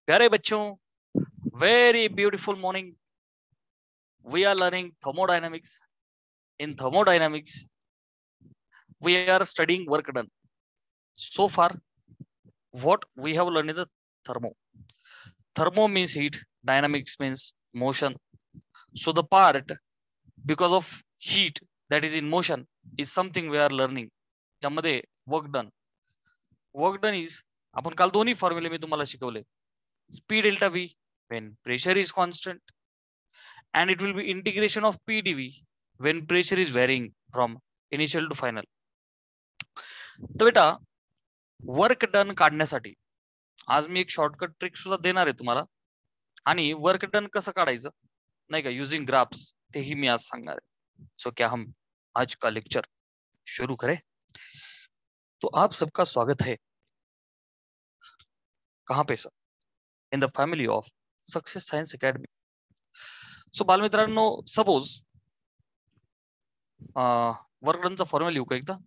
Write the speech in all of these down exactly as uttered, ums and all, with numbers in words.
प्यारे बच्चों, very beautiful morning. We are learning thermodynamics. In thermodynamics, we are studying work done. So far, what we have learned is the thermo. Thermo means heat, dynamics means motion. So the part because of heat that is in motion is something we are learning. ज्यामध्ये work done. Work done is आपण काल दोन्ही फॉर्म्युले मी तुम्हाला शिकवले. P delta V when pressure is constant, and it will be integration of P dV when pressure is varying from initial to final. तर बेटा work done काढण्यासाठी आज मी एक शॉर्टकट ट्रिक सुद्धा देणार आहे तुम्हाला, आणि वर्क डन कसं काढायचं नाही का यूजिंग ग्राफ्स तेही मी आज सांगणार आहे. सो क्या हम आज का लेक्चर शुरू करें? तो आप सबका स्वागत है. कहाँ पे sir? In the family of success science academy. So बालमित्रांनो, सपोज वर्क डनचा फॉर्म्युला लिहू का एकदा?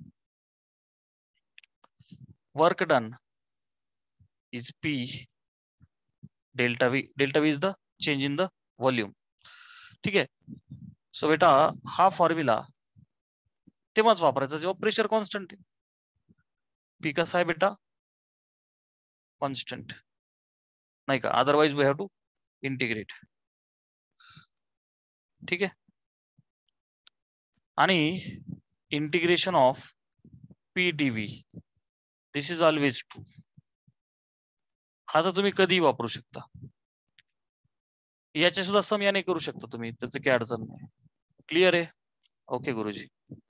Work done is P delta V. Delta V is the change in the volume. ठीक आहे. सो बेटा हा फॉर्म्युला तेव्हाच वापरायचा जेव्हा प्रेशर कॉन्स्टंट आहे. P कसा आहे बेटा? कॉन्स्टंट नाही का, otherwise we have to integrate. ठीक आहे. आणि integration of P dV this is always true. हा तर तुम्ही कधीही वापरू शकता. याचे सुद्धा सम याने करू शकता तुम्ही, त्याचं काही अडचण नाही. क्लियर है? ओके गुरुजी.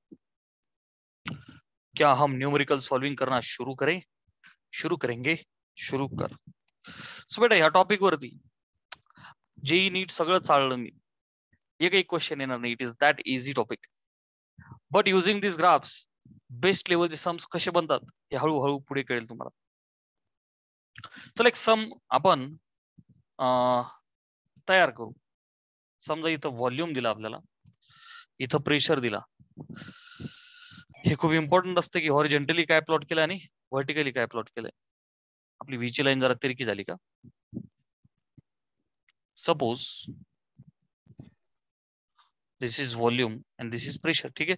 क्या हम न्यूमेरिकल सॉल्विंग करना शुरू करें? शुरू करेंगे. शुरू कर. सो बेटा ह्या टॉपिक वरती जेई नीट सगळं चाललं मी, एक एक क्वेश्चन येणार नाही. It is that easy topic. But using this graphs best लेवलचे सम्स कसे बनतात हे हळूहळू पुढे कळेल तुम्हाला. चल एक सम आपण तयार करू. समजा इथं व्हॉल्यूम दिला आपल्याला, इथं प्रेशर दिला. हे खूप इम्पॉर्टंट असतं की हॉरिझॉन्टली काय प्लॉट केलं आणि व्हर्टिकली काय प्लॉट केलंय. आपली व्हीची लाईन जरा तिरकी झाली का? Suppose this is volume and this is pressure. ठीक आहे.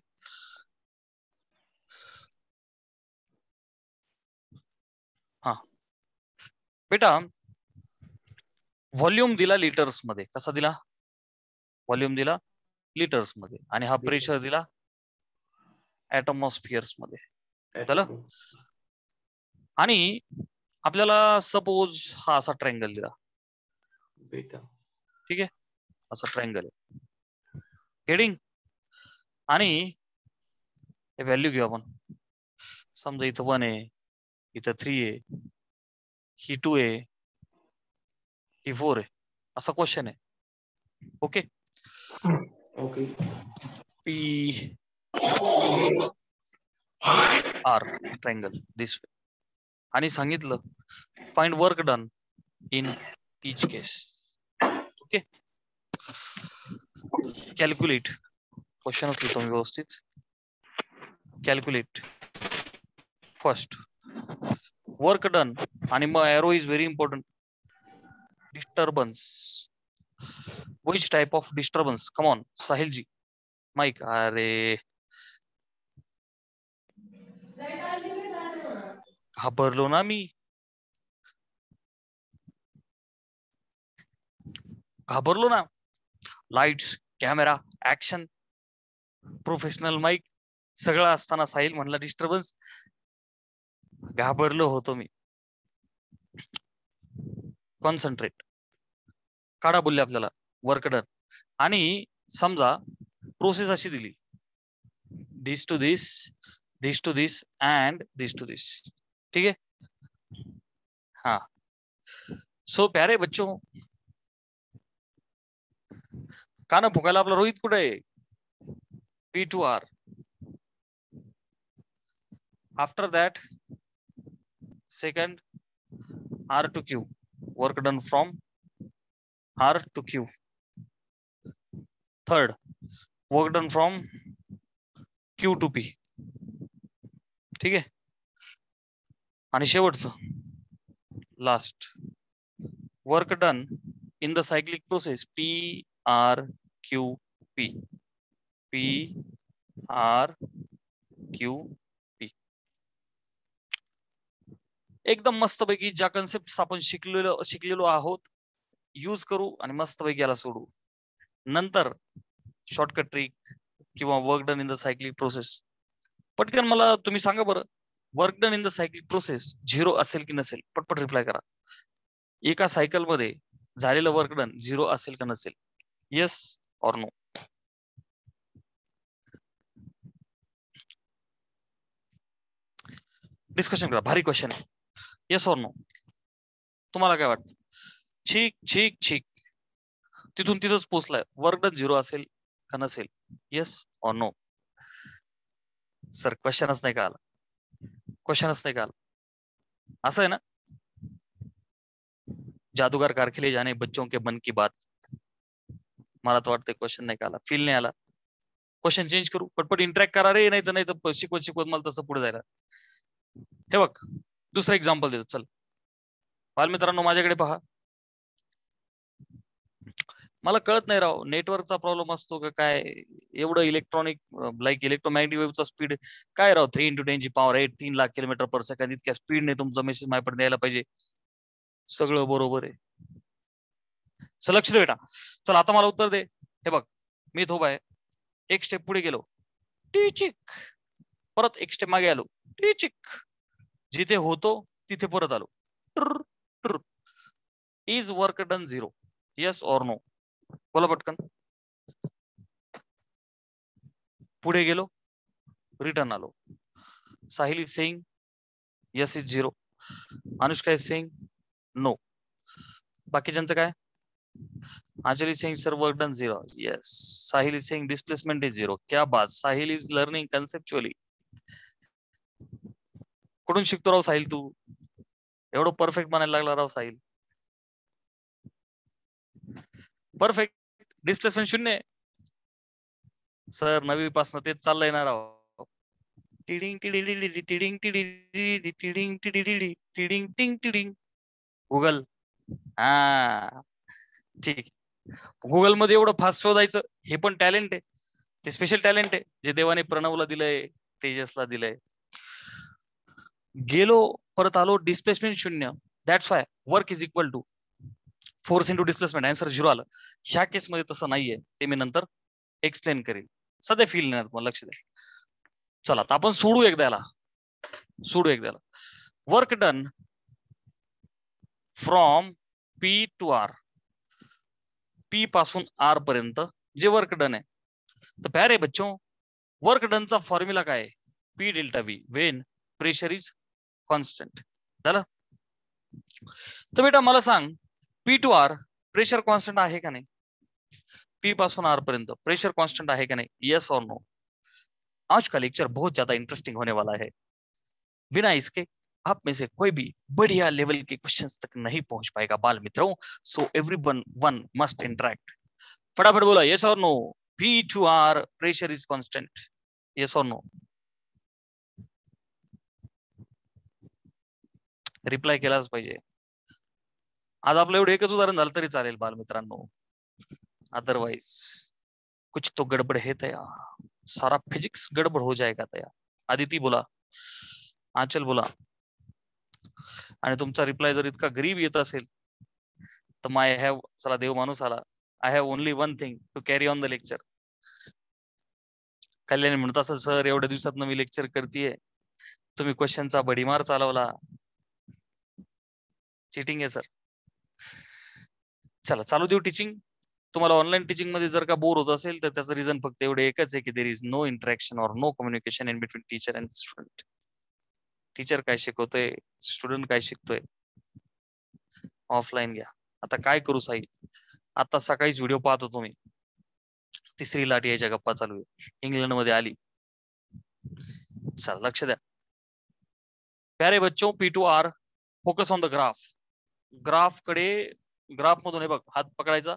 हा बेटा व्हॉल्यूम दिला लिटर्स मध्ये. कसा दिला? व्हॉल्यूम दिला लिटर्स मध्ये, आणि हा प्रेशर दिला ऍटमॉस्फिअर्स मध्ये. झालं. आणि आपल्याला सपोज हा असा ट्रायंगल दिला. ठीक आहे. असा ट्रायंगल आहे. हेडिंग आणि व्हॅल्यू घेऊ आपण. समजा इथं वन आहे, इथं थ्री आहे, ही टू आहे, ही फोर आहे. असा क्वेश्चन आहे. Okay okay. P R triangle this way, आणि सांगितलं find work done in each case. Okay. Calculate. Question लिहितो मी व्यवस्थित. कॅल्क्युलेट फर्स्ट वर्क डन, आणि मग arrow is very important. Disturbance. Which type of disturbance? Come on Sahil ji, mic. अरे घाबरलो ना मी, घाबरलो ना. Lights, camera, action, professional mic सगळं असताना साहिल म्हणला डिस्टर्बन्स. घाबरलो होतो मी. कॉन्सन्ट्रेट. काढा बोलले आपल्याला वर्क डन. आणि समजा प्रोसेस अशी दिली, this to this, this to this and this to this. ठीक आहे. हा. सो प्यारे बच्चों, कान फुकायला आपला रोहित कुठे आहे? P to R. After that second R to Q. Work done from R to Q. Third work done from Q to P. ठीक आहे. आणि शेवटचं last work done in the cyclic process P R Q P P R Q P. एकदम मस्तपैकी ज्या concept आपण शिकलेलो शिकलेलो आहोत यूज करू आणि मस्तपैकी याला सोडू. नंतर शॉर्टकट ट्रिक किंवा work done in the cyclic process. पटकन मला तुम्ही सांगा बरं, work done in the cyclic process zero असेल की नसेल? पटपट रिप्लाय करा. एका सायकल मध्ये झालेलं वर्क डन झिरो असेल का नसेल? Yes or no? डिस्कशन करा. भारी क्वेश्चन आहे. Yes or no? तुम्हाला काय वाटतं? ठीक ठीक ठीक. तिथून तिथंच पोहोचलाय. वर्क डन झिरो असेल का नसेल? Yes or no? सर क्वेश्चनच नाही का आला. क्वेश्चनच नाही का आला. असं आहे ना, जादूगर कारखिले जाने बच्चों के मन की बात. मला तर वाटतं क्वेश्चन नाही का आला. फील नाही आला. क्वेश्चन चेंज करू. पटपट इंटरॅक्ट करा रे, नाही तर नाही तर शिकवत शिकवत मला तसं पुढे जायला. हे बघ दुसरं एक्झाम्पल देतो. चल बालमित्रांनो माझ्याकडे पहा. मला कळत नाही राव, नेटवर्कचा प्रॉब्लेम असतो का काय? एवढं इलेक्ट्रॉनिक लाईक इलेक्ट्रोमॅग्नेटिक वेव्हचा स्पीड काय राव? थ्री इंटू टेन ची पॉवर एट, तीन लाख किलोमीटर पर सेकंद. इतक्या स्पीडने तुमचा मेसेज माझ्यापर्यंत द्यायला पाहिजे. सगळं बरोबर आहे. चल लक्ष दे बेटा. चल आता मला उत्तर दे. हे बघ मी उभा आहे. एक स्टेप पुढे गेलो, टिचिक. परत एक स्टेप मागे आलो, टिचिक. जिथे होतो तिथे परत आलो. Is work done zero? Yes or no? बोला पटकन. पुढे गेलो, रिटर्न आलो. Sahil is saying yes is zero. Anushka is saying no. बाकीच्यांचं काय? Anjali is saying sir work done zero. Yes. Sahil is saying displacement is zero. क्या बात. Sahil is learning conceptually. कुठून शिकतो राव साहिल तू? एवढं परफेक्ट म्हणायला लागला राव साहिल. परफेक्ट. डिस्प्लेसमेंट शून्य. सर नवी पासन तेच चाललंय ना राव. टिडिंग टिडिंग टिडिंग टिडिंग टिडिंग टिडिंग टिडिंग टिडिंग. गुगल. हा ठीक. गुगल मध्ये एवढं फास्ट शोधायचं हे पण टॅलेंट आहे. ते स्पेशल टॅलेंट आहे जे देवाने प्रणवला दिलंय, तेजसला दिलंय. गेलो परत आलो, डिस्प्लेसमेंट शून्य. That's why work is equal to force into displacement. Answer zero आलं. ह्या केस मध्ये तसं नाहीये, ते मी नंतर एक्सप्लेन करेल. सध्या फील नाही तुम्हाला, लक्ष द्या. चला आता आपण सोडू एकदा याला. सोडू एकदा याला. Work done from P to R. P पासून आर पर्यंत जे वर्क डन आहे. तर प्यारे बच्चों वर्क डनचा फॉर्म्युला काय आहे? P delta V when pressure is constant. झालं. तर बेटा मला सांग, P to R pressure constant आहे का नाही? पी पासून आर पर्यंत प्रेशर कॉन्स्टंट आहे का नाही? यस और नो? आज का लेक्चर बहुत ज्यादा इंटरेस्टिंग होने वाला है. बिना इसके आप में से कोई भी बढ़िया लेवल के क्वेश्चंस तक नहीं पहुंच पाएगा बाल मित्रों. So everyone one must interact. फटाफट बोला यस और no. P to R pressure is constant. Yes और नो? रिप्लाय केलाच पाहिजे. आज आपलं एवढं एकच उदाहरण झालं तरी चालेल बालमित्रांनो. अदरवाइज कुछ तो गड़बड़ है तया. सारा फिजिक्स गड़बड़ हो जाएगा तया. आदिती बोला, आंचल बोला. आणि तुमचा रिप्लाय जर इतका गरीब येत असेल तर माय हॅव, चला देव माणूस आला. I have only one thing to carry on the lecture. Kalyani म्हणत असेल सर एवढ्या दिवसात मी लेक्चर करतेय, तुम्ही क्वेश्चनचा बडीमार चालवला. चिटिंग आहे सर. चला चालू देऊ टीचिंग. तुम्हाला ऑनलाईन टीचिंग मध्ये जर का बोर होत असेल तर त्याचं रिझन फक्त एवढे एकच आहे की देर इज नो इंटरॅक्शन और no communication in between teacher and student. Teacher काय शिकवतोय, स्टुडंट काय शिकतोय, ऑफलाईन घ्या. आता काय करू साई, आता सकाळीच व्हिडिओ पाहत होतो मी. तिसरी लाट यायच्या गप्पा चालू आहे, इंग्लंड मध्ये आली. चला लक्ष द्या. प्यारे बच्चों P to R focus on the graph. Graph कडे, ग्राफ मधून हे बघ हात पकडायचा,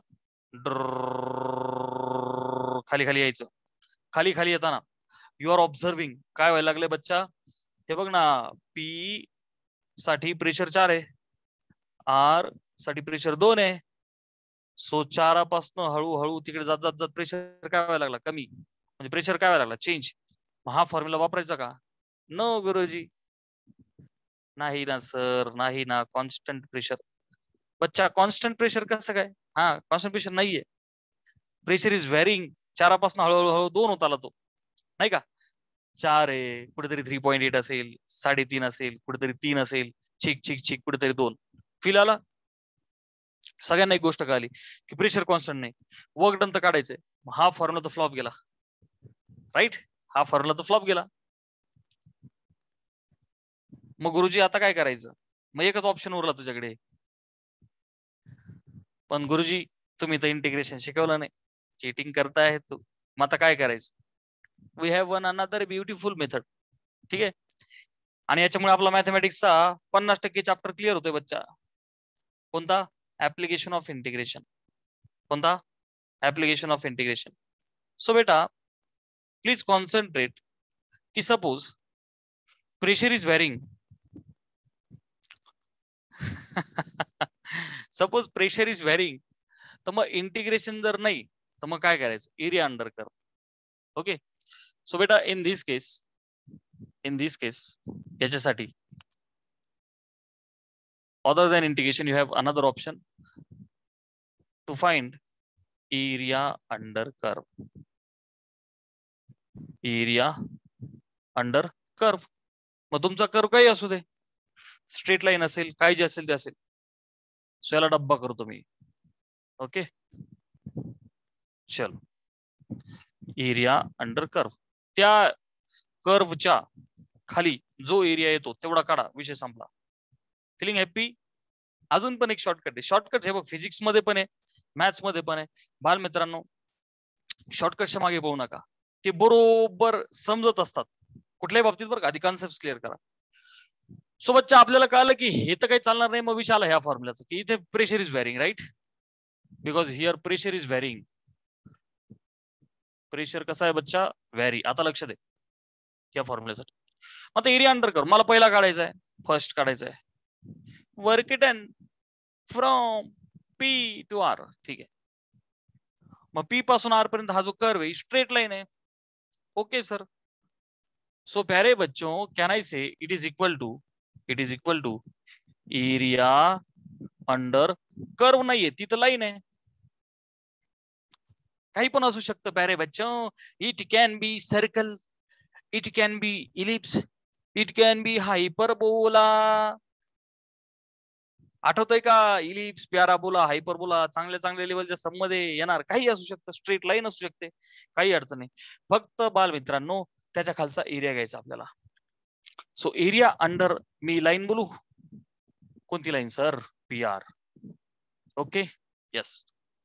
खाली खाली यायचं. खाली खाली येताना यू आर ऑब्झर्विंग काय व्हायला लागले बच्चा. हे बघ ना, पी साठी प्रेशर चार आहे, आर साठी प्रेशर दोन आहे. सो चारापासनं हळूहळू तिकडे जात जात जात प्रेशर काय व्हायला लागला कमी, म्हणजे प्रेशर काय व्हायला लागला चेंज. हा फॉर्म्युला वापरायचा का? नो गुरुजी, नाही ना सर, नाही ना. कॉन्स्टंट प्रेशर बच्चा, कॉन्स्टंट प्रेशर कसं काय? हा कॉन्स्टंट प्रेशर नाहीये, प्रेशर इज व्हॅरिंग. चारापासून हळूहळू हळू दोन होत आला तो, नाही का? चार आहे कुठेतरी थ्री पॉईंट एट असेल, साडेतीन असेल कुठेतरी, तीन असेल, छिक छिक छिक कुठेतरी दोन. फील आला? सगळ्यांना एक गोष्ट कळाली की प्रेशर कॉन्स्टंट नाही, वर्क डन तर काढायचंय. हा फॉर्म्युला तर फ्लॉप गेला, राईट? हा फॉर्म्युला तर फ्लॉप गेला. मग गुरुजी आता काय करायचं? मग एकच ऑप्शन उरला तुझ्याकडे. पण गुरुजी तुम्ही तर इंटिग्रेशन शिकवलं नाही, चीटिंग करताय तू. मग आता काय करायचं? We have one another beautiful method, ठीक आहे? आणि याच्यामुळे आपला मॅथमॅटिक्सचा पन्नास टक्के चॅप्टर क्लिअर होतोय बच्चा. कोणता? Application of integration. कोणता? Application of integration. सो बेटा प्लीज कॉन्सन्ट्रेट की suppose pressure is varying. Suppose pressure is varying, तर मग इंटिग्रेशन जर नाही तर मग काय करायचं? Area under curve. Okay, so बेटा in this case, in this case याच्यासाठी other than integration you have another option to find area under curve. area under curve. मग तुमचा कर्व काही असू दे, स्ट्रेट लाईन असेल, काय जे असेल ते असेल. सो याला डब्बा करतो मी. ओके चल, एरिया अंडर कर्व. त्या कर्वच्या खाली जो एरिया येतो तेवढा काढा, विषय संपला. Feeling happy? अजून पण एक शॉर्टकट आहे. शॉर्टकट हे बघ फिजिक्स मध्ये पण आहे, मॅथ्स मध्ये पण आहे. बाल मित्रांनो, शॉर्टकटच्या मागे पाहू नका, ते बरोबर समजत असतात कुठल्याही बाबतीत बरं का. आधी कॉन्सेप्ट क्लिअर करा. सोबतच्या आपल्याला कळलं की हे तर काही चालणार नाही, मग विषय आला ह्या फॉर्म्युलाचं की इथे pressure is varying, right? Because here pressure is varying. Pressure कसा आहे बच्चा? व्हॅरी. आता लक्ष दे या फॉर्म्युल्यासाठी. आता एरिया अंडर कर्व मला पहिला काढायचा आहे, फर्स्ट काढायचा आहे. Work done from P to R, ठीक आहे. मग पी पासून आर पर्यंत हा जो कर्व आहे स्ट्रेट लाईन आहे. Okay sir. सो प्यारे बच्चों, can I say it is equal to, it is equal to area under curve. नाहीये, ती तर लाईन आहे, काही पण असू शकतं प्यारे बच्चों. It can be circle, it can be ellipse, it can be hyperbola. आठवतंय का? इलिप्स, पॅराबोला, हायपरबोला चांगल्या चांगल्या लेवलच्या सम मध्ये येणार. काही असू शकतं, स्ट्रेट लाईन असू शकते, काही अडचण नाही. फक्त बाल मित्रांनो त्याच्या खालचा एरिया घ्यायचा आपल्याला. सो एरिया अंडर, मी लाईन बोलू, कोणती line sir? P R. Okay yes.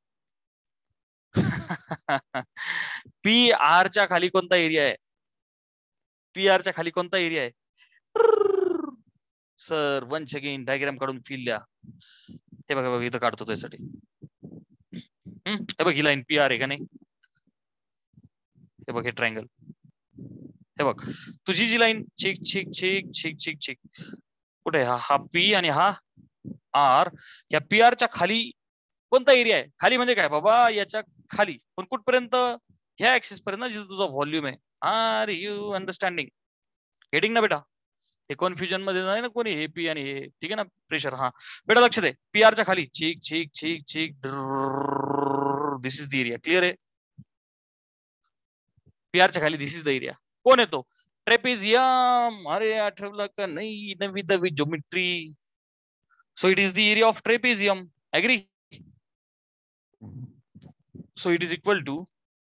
P R च्या खाली कोणता एरिया आहे? पी आर च्या खाली कोणता एरिया आहे सर? वन्स अगेन डायग्राम काढून फील द्या. हे बघा बघा इथं काढतो त्यासाठी. हे बघ ही लाईन पी आर आहे का नाही? हे बघ हे ट्रायंगल, हे बघ तुझी जी लाईन छिक छिक छिक छिक छिक छिक कुठे? हा हा पी आणि हा आर. या पी आर च्या खाली कोणता एरिया आहे? खाली म्हणजे काय बाबा? याच्या खाली पण कुठपर्यंत? ह्या ऍक्सिस पर्यंत, जिथे तुझा व्हॉल्यूम आहे. R you understanding? हेडिंग ना बेटा, हे कन्फ्युजन मध्ये नाही ना कोणी, हे पी आणि हे, ठीक आहे ना? प्रेशर. हा बेटा लक्ष दे, पी आर च्या खाली छिक छिक छिक छिक, this is the area. Clear आहे? पी आर च्या खाली दिस इज द एरिया. कोण येतो? ट्रेपेजियम. अरे आठवलं का नाही? नवी दवी geometry. So it is the area of trapezium. Agree? So it is equal to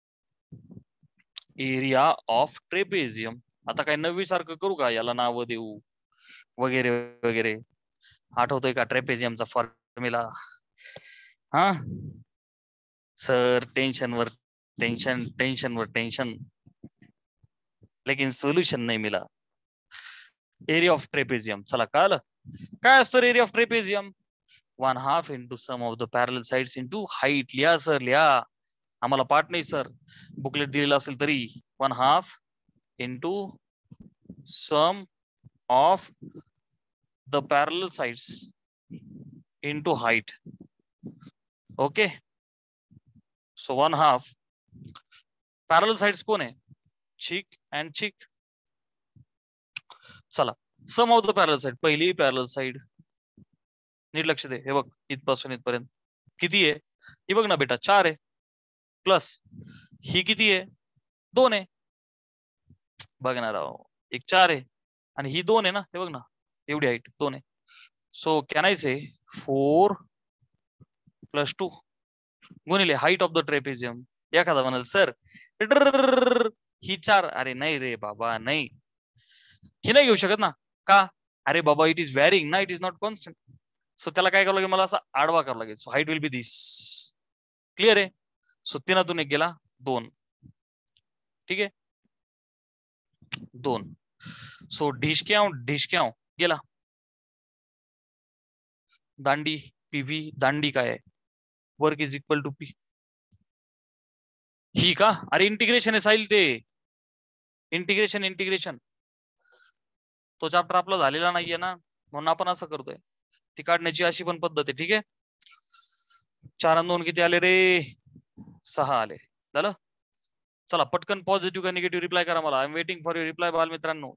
area of trapezium. आता काय नववी सारखं करू का? याला नाव देऊ वगैरे वगैरे. आठवतोय का ट्रेपेजियमचा फॉर्म्युला? हा सर, टेंशन वर टेंशन, टेंशन वर टेंशन, लेकिन सोल्यूशन नाही मिला. एरिया ऑफ ट्रेपेजियम चला कळलं. काय असतो area of trapezium? One half into sum of the parallel sides into height. लिहा सर लिहा, आम्हाला पाठ नाही सर, बुकलेट दिलेलं असेल तरी. One half into sum of the parallel sides into height. Okay, so one half. Parallel sides कोण आहे? cheek and cheek. चला, sum of the parallel side. पहिली parallel side नीट लक्ष दे. हे बघ इथपासून इथपर्यंत किती आहे? हे बघ ना बेटा, चार आहे. प्लस ही किती आहे? दोन आहे. बघणार आहो, एक चार आहे आणि ही दोन आहे ना. हे बघ ना, एवढी हाईट दोन आहे. So can I say four plus two गुणिले हाईट ऑफ द ट्रेपेजियम. एखादा म्हणाल सर ही चार. अरे नाही रे बाबा, नाही, ही नाही घेऊ शकत ना. का? अरे बाबा, इट इज व्हॅरिंग ना, it is not constant. So त्याला काय करावं लागेल, मला असा आडवा करावं लागेल. So height will be this. Clear आहे? सो तीनातून एक गेला दोन. ठीक आहे, दोन. सो ढिशक्याव ढिशक्याव गेला. दांडी पीव्ही, दांडी काय आहे? Work is equal to P. ही का? अरे इंटिग्रेशन आहे साहिल, ते इंटिग्रेशन इंटिग्रेशन तो चॅप्टर आपला झालेला नाहीये ना, म्हणून आपण असं करतोय. ती काढण्याची अशी पण पद्धत आहे. ठीक आहे, चार आणि दोन किती आले रे? सहा आले. झालं. चला पटकन पॉझिटिव्ह का निगेटिव्ह रिप्लाय करा मला. I am waiting for your reply बाल मित्रांनो.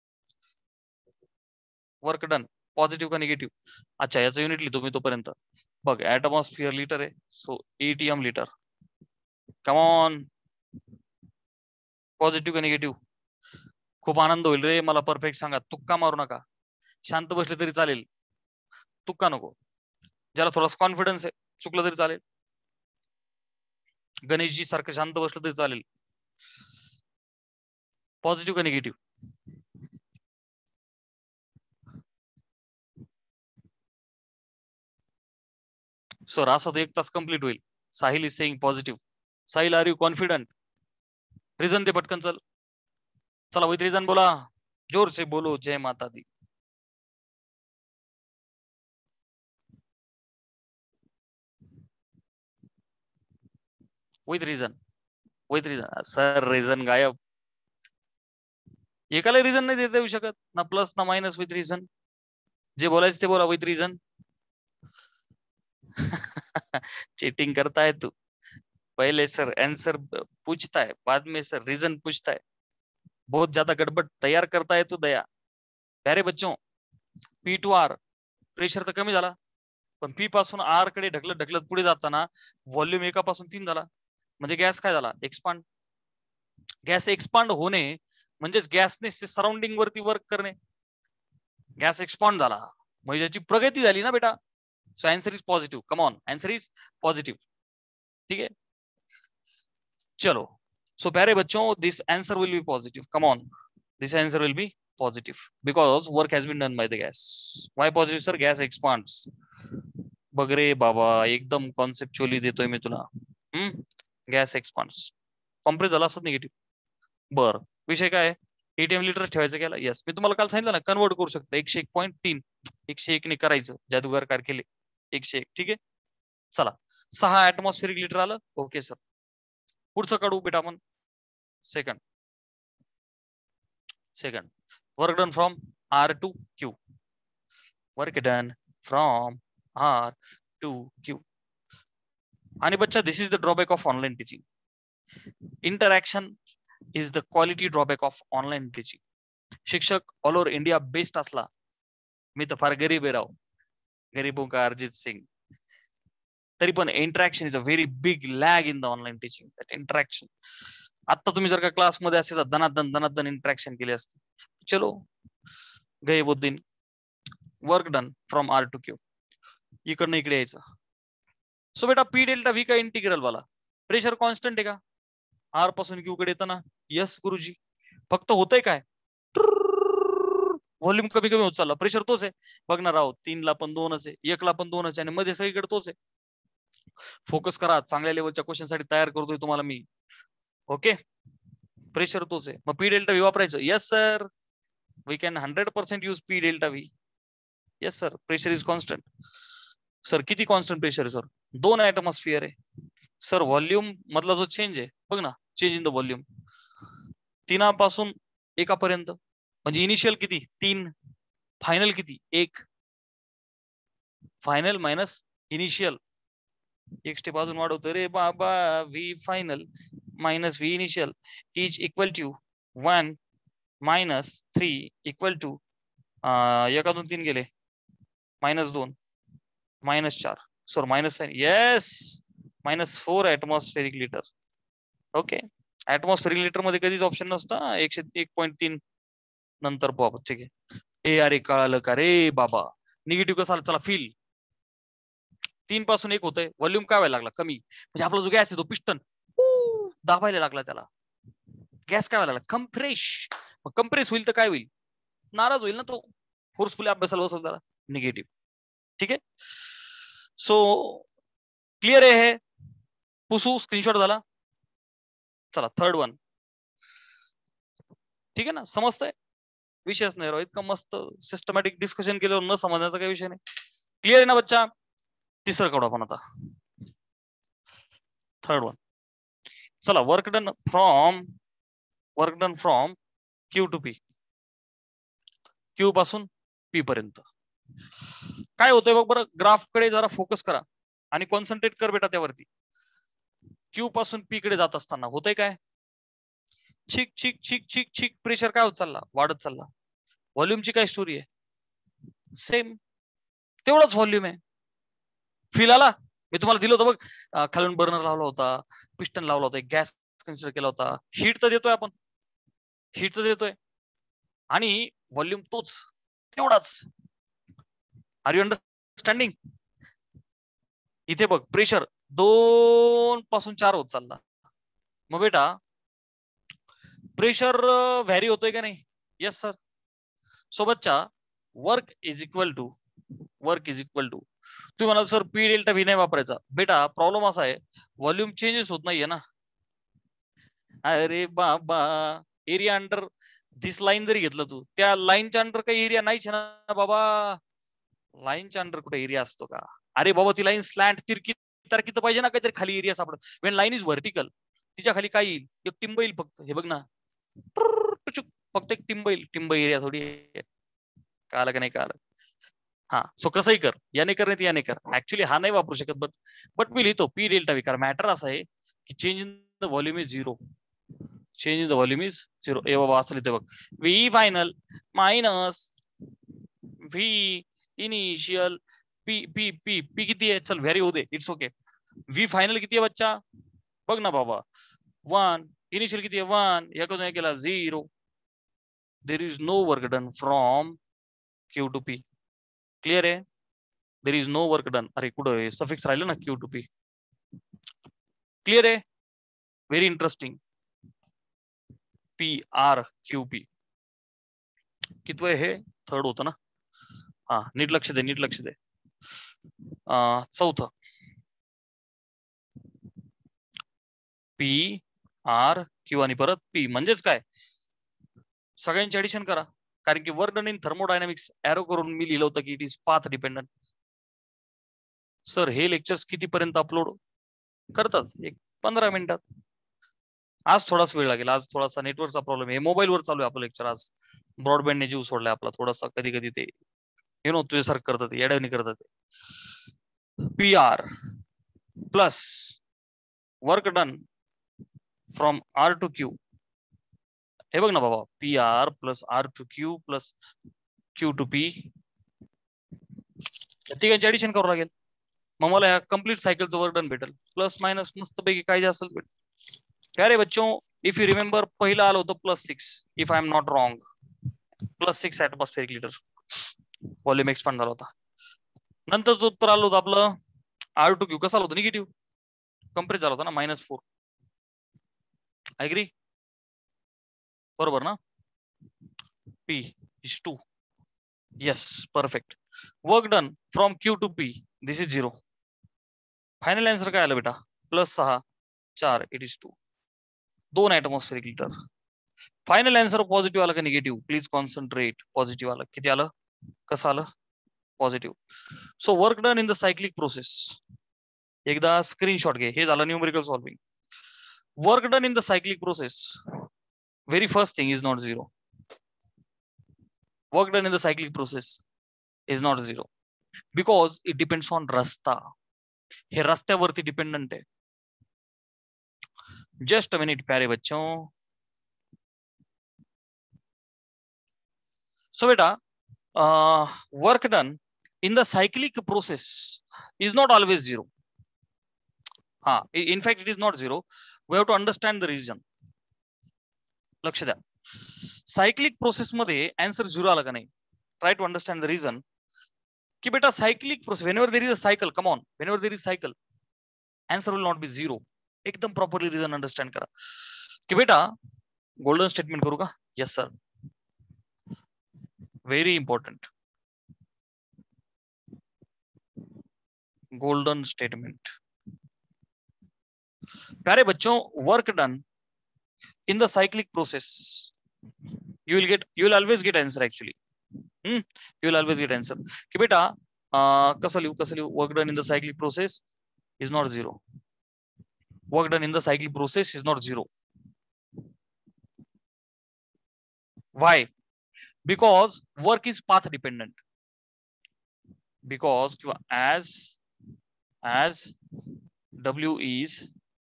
Work done. पॉझिटिव्ह का निगेटिव्ह? अच्छा, याचं युनिट लिहितो मी तोपर्यंत. बघ, ऍटमॉस्फिअर लिटर आहे, so ATM litre. Come on. Positive का निगेटिव्ह? खूप आनंद होईल रे मला. परफेक्ट सांगा, तुक्का मारू नका. शांत बसले तरी चालेल, तुक्का नको. ज्याला थोडासा कॉन्फिडन्स आहे, चुकलं तरी चालेल. गणेशजी सारखं शांत बसलं तरी चालेल. पॉझिटिव्ह का निगेटिव्ह? सर असं तर एक तास कंप्लीट होईल. Sahil is saying positive. Sahil, are you confident? Reason दे पटकन. चल चला विथ रिझन बोला, जोर से बोलो. जय माता दी. With reason, with reason. Sir reason गायब. एकाला रिझन नाही देता येऊ शकत ना, प्लस ना मायनस. विथ रिझन जे बोलायचं ते बोला विथ रिझन. चीटिंग करता है तू. पहले सर आंसर पूछता है, बाद में सर रीजन पूछता है. बहुत ज्यादा गड़बड़ तैयार करता है तू दया. प्यारे बच्चों, पी टू आर प्रेशर तर कमी झाला, पण पी पासून आर कडे ढकलत ढकलत पुढे जाताना व्हॉल्यूम एकापासून तीन झाला. म्हणजे गॅस काय झाला? एक्सपांड. गॅस एक्सपांड होणे म्हणजेच गॅसने सराउंडिंग वरती वर्क करणे. गॅस एक्सपांड झाला म्हणजे त्याची प्रगती झाली ना बेटा. So answer is positive. Come on, answer is positive. ठीक है, चलो. सो प्यारे बच्चों, this answer will be positive. Come on, this answer will be positive because work has been done by the gas. Why positive sir? Gas expands. बघ रे बाबा, एकदम कॉन्सेप्च्युअली देतोय मी तुला. हम्म, गॅस एक्सपांड्स. कॉम्प्रेस झाला असत निगेटिव्ह. बर, विषय काय? एटीएम लिटर ठेवायचं गेला. यस, मी तुम्हाला काल सांगितलं ना, कन्वर्ट करू शकता. एकशे एक पॉईंट तीन एकशे एक ने करायचं, जादूगार कार केले. एकशे एक. ठीक आहे, चला. सहा ऍटमॉस्फेरिक लिटर आलं. ओके सर, पुढचं काढू बेटा आपण. Second second work done from R to Q. Work done from R to Q. आणि बच्चा, this is the drawback of online teaching. Interaction is the quality drawback of online teaching. शिक्षक all over India best असला, मी तर फार गरीब आहे राव, गरीबों का अरिजित सिंग, तरी पण interaction is a very big lag in the online teaching. That interaction. आता तुम्ही जर का क्लासमध्ये असे दनादन दनादन इंटरॅक्शन केले असते. चलो गए वो दिन. Work done from R to Q. इकडनं इकडे यायचं. सो बेटा, पी डेल्टा व्ही का इंटिग्रल वाला? प्रेशर कॉन्स्टंट आहे का? आर पासून क्यू कडे येतं ना. यस गुरुजी. फक्त होतंय काय? व्हॉल्यूम कमी कमी होत चालला, प्रेशर तोच आहे. बघणार आहोत, तीन ला पण दोनच आहे, एक ला पण दोनच आहे, आणि मध्ये सगळीकडे तोच आहे. फोकस करा, चांगल्या लेवलच्या क्वेश्चन साठी तयार करतोय तुम्हाला मी. ओके, प्रेशर तोच आहे. मग पी डेल्टा व्ही वापरायचं. Yes sir, we can hundred percent use P delta V. Yes sir, pressure is constant. Sir किती कॉन्स्टंट प्रेशर आहे सर? दोन ऍटमॉस्फिअर आहे सर. व्हॉल्यूम मधला जो चेंज आहे बघ ना, चेंज इन द व्हॉल्यूम तीनापासून एकापर्यंत, म्हणजे इनिशियल किती? तीन. फायनल किती? एक. फायनल मायनस इनिशियल, एक स्टेप अजून वाढवतो रे बाबा. V final minus V initial is equal to one minus three equal to एका दोन तीन गेले मायनस दोन मायनस चार sorry minus yes minus four atmospheric litre. Okay, atmospheric litre मध्ये कधीच ऑप्शन नसतं एकशे एक पॉईंट तीन नंतर बाबा. ठीक आहे. ए अरे कळालं का रे बाबा. निगेटिव्ह कसं आलं चला फिल. तीन पासून एक होतंय, व्हॉल्यूम काय व्हायला लागला कमी, म्हणजे आपला जो गॅस आहे तो पिस्टन दाबायला लागला, त्याला गॅस काय व्हायला लागला कंप्रेस. मग कंप्रेस होईल तर काय होईल, नाराज होईल ना तो, फोर्सफुली अभ्यासाला बसवलं त्याला निगेटिव्ह. ठीक आहे. सो क्लिअर आहे हे, पुसू स्क्रीनशॉट झाला. चला थर्ड वन. ठीक आहे ना, समजतंय, विषयच नाही राव, इतकं मस्त सिस्टमॅटिक डिस्कशन केल्यावर न समजण्याचा काही विषय नाही. क्लिअर आहे ना बच्चा. तिसरं काढू आपण आता, थर्ड वन. चला, work done from work done from Q to P. Q पासून पी पर्यंत काय होतंय बघ बरं. ग्राफ कडे जरा फोकस करा आणि कॉन्सन्ट्रेट कर बेटा त्यावरती. क्यू पासून पी कडे जात असताना होतंय काय, छिक छिक छिक छिक छिक प्रेशर काय होत चालला, वाढत चालला. व्हॉल्यूमची काय स्टोरी आहे, सेम तेवढाच व्हॉल्यूम आहे. फील आला. मी तुम्हाला दिलं होतं बघ, खालून बर्नर लावला होता, पिस्टन लावला होता, गॅस कन्सिडर केला होता. हीट तर देतोय आपण, हीट तर देतोय आणि व्हॉल्यूम तोच तेवढाच. Are you understanding. इथे बघ प्रेशर दोन पासून चार होत चालला. मग बेटा प्रेशर व्हॅरी होतोय का नाही, येस सर. सोबतच्या work is equal to work is equal to तुम्ही म्हणाल सर पी डेल्टा व्ही नाही वापरायचा. बेटा प्रॉब्लेम असा आहे, व्हॉल्यूम चेंजेस होत नाहीये ना. अरे बाबा, एरिया अंडर दिस लाईन जरी घेतलं तू, त्या लाईनच्या अंडर काही एरिया नाहीच ना बाबा. लाईनच्या अंडर कुठे एरिया असतो का. अरे बाबा ती लाईन स्लॅन्ट तिरकी तारकी तर पाहिजे ना, काहीतरी खाली एरिया सापडत. वेन लाईन इज व्हर्टिकल, तिच्या खाली काय येईल, एक टिंब येईल फक्त. हे बघ ना, फक्त एक टिंब येईल. टिंब एरिया थोडी कळालं का नाही कळालं. हा, सो कसंही कर, याने कर नाही याने कर. ऍक्च्युली हा नाही वापरू शकत, बट बट मी लिहितो पी डेल्टा व्ही. कारण मॅटर असं आहे की change in the volume is zero. Change in the volume is zero. ए बाबा असं लिहितो बघ, V final minus V initial P P P P किती आहे, चल व्हॅरी होऊ दे, इट्स ओके. व्ही फायनल किती आहे बच्चा, बघ ना बाबा, वन. इनिशियल किती आहे, वन. या केला zero. There is no work done from Q to P. Clear आहे. There is no work done. अरे कुठं सफिक्स राहिलं ना, क्यू टू पी. क्लिअर आहे. Very interesting. P R Q P कितवं हे, थर्ड होतं ना. हा, नीट लक्ष दे, नीट लक्ष दे. चौथं पी आर क्यू आणि परत पी म्हणजेच काय, सगळ्यांची ऍडिशन करा. कारण की work done in thermodynamics arrow करून मी लिहिलं होतं की it is path dependent. Sir हे लेक्चर्स कितीपर्यंत अपलोड करतात, एक पंधरा मिनिटात. आज थोडाच वेळ लागेल, आज थोडासा नेटवर्कचा प्रॉब्लेम आहे. मोबाईलवर चालू आहे आपलं लेक्चर. आज ब्रॉडबँडने जीव सोडलाय आपला थोडासा. कधी कधी ते यु नो तुझ्यासारखं करतात, येड्यावणी करतात. P R plus work done from R to Q. हे बघ ना बाबा, P R plus R to Q plus Q to P, तिघांची ऍडिशन करावं लागेल. मग मला या कम्प्लीट सायकलचं वर्क डन भेटेल. प्लस मायनस मस्त पैकी काय जे असेल भेटेल. क्या रे बच्चों, इफ यू रिमेंबर पहिलं आलं होतं plus six, if I am not wrong. Plus six atmospheric litre volume expand झाला होता. नंतर उत्तर आलं होतं आपलं आर टू क्यू. कसं आलं होतं, निगेटिव्ह कंप्रेस झाला होता ना, मायनस फोर. ऍग्री, बरोबर ना. P is two. Yes, perfect. Work done from Q to P, this is zero. Final answer काय आलं बेटा, प्लस सहा चार, इट इज टू. दोन atmospheric litre. Final answer positive आलं का निगेटिव्ह, प्लीज कॉन्सन्ट्रेट. पॉझिटिव्ह आलं. किती आलं, कसं आलं, positive. So work done in the cyclic process. एकदा स्क्रीनशॉट घे, हे झालं numerical solving. Work done in the cyclic process, very first thing is not zero. Work done in the cyclic process is not zero. Because it depends on रस्ता. हे रस्त्यावरती dependent आहे. Just a minute प्यारे बच्चों. So बेटा, work done in the cyclic process is not always zero. Ha, in fact it is not zero. We have to understand the reason. लक्ष द्या. Cyclic process मध्ये answer zero आला का नाही. Try to understand the reason की बेटा cyclic process, whenever there is a cycle, come on, whenever there is cycle answer will not be zero. एकदम properly reason understand करा की बेटा गोल्डन स्टेटमेंट करू का. Yes sir, very important. Golden statement. प्यारे बच्चों, work done in the cyclic process you will get you will always get answer actually. hmm? You will always get answer कि बेटा कसं लिहू कसं लिहू. work done in the cyclic process is not zero. Work done in the cyclic process is not zero. Why? Because work is path dependent. Because as as W is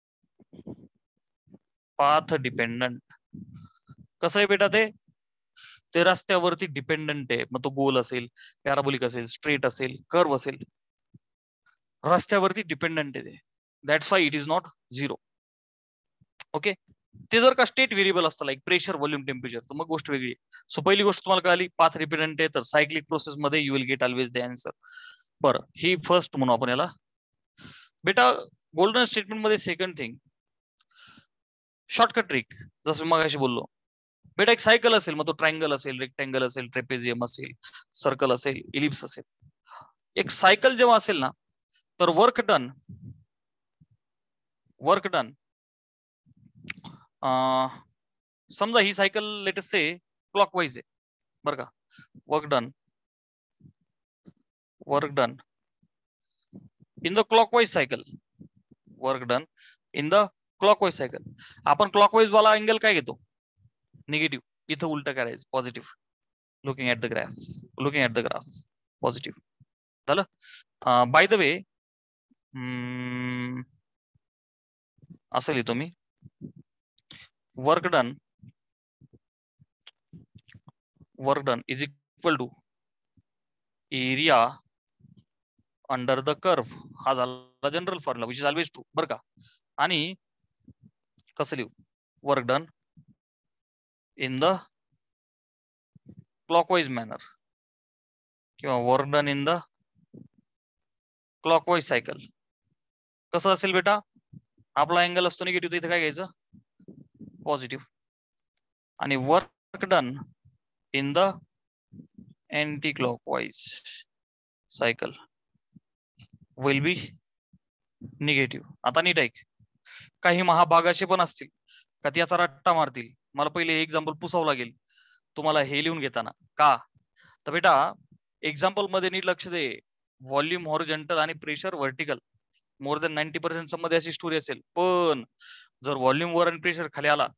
path dependent. कसं आहे बेटा ते ते रस्त्यावरती dependent आहे. मग तो गोल असेल, पॅराबोलिक असेल, स्ट्रेट असेल, कर्व असेल, रस्त्यावरती डिपेंडंट आहे. That's why it is not zero. Okay. ते जर का स्टेट व्हेरिएबल असतं लाईक प्रेशर, व्हॉल्यूम, टेम्परेचर, तर मग गोष्ट वेगळी. सो पहिली गोष्ट तुम्हाला कळाली, पाथ डिपेंडंट आहे तर सायक्लिक प्रोसेस मध्ये you will get always the answer. बरं, ही फर्स्ट म्हणू आपण याला. बेटा गोल्डन स्टेटमेंट मध्ये सेकंड थिंग, शॉर्टकट ट्रिक. जसं मग अशी बोललो बेटा, एक सायकल असेल, मग तो ट्रायंगल असेल, रेक्टँगल असेल, ट्रेपेजियम असेल, सर्कल असेल, इलिप्स असेल. एक सायकल जेव्हा असेल ना, तर वर्क डन वर्क डन समजा ही सायकल लेटेस्ट से क्लॉकवाइज आहे बरं का. Work done work done in the clockwise cycle. Work done in the clockwise cycle. आपण क्लॉकवाइज वाला अँगल काय घेतो? निगेटिव्ह. इथं उलट करायचं, positive. Looking at the graph looking at the graph positive झालं. बाय द वे असं लिहितो मी, work done work done is equal to area under the curve. हा झाला general formula which is always true बरं का. आणि कसं लिहू? Work done in the clockwise manner किंवा work done in the clockwise cycle. कसं असेल बेटा? आपला अँगल असतो निगेटिव्ह, तर इथे काय घ्यायचं? पॉझिटिव्ह. आणि work done in the anti clockwise cycle will be negative. आता नीट ऐक, काही महाभाग असे पण असतील का त्याचा रट्टा मारतील. मला पहिले एक्झाम्पल पुसावं लागेल तुम्हाला हे लिहून घेताना. का तर बेटा एक्झाम्पल मध्ये नीट लक्ष दे. व्हॉल्यूम हॉरिझॉन्टल आणि pressure vertical. More than ninety percent मध्ये अशी स्टोरी असेल. पण जर व्हॉल्यूम वर आणि प्रेशर खाली आला,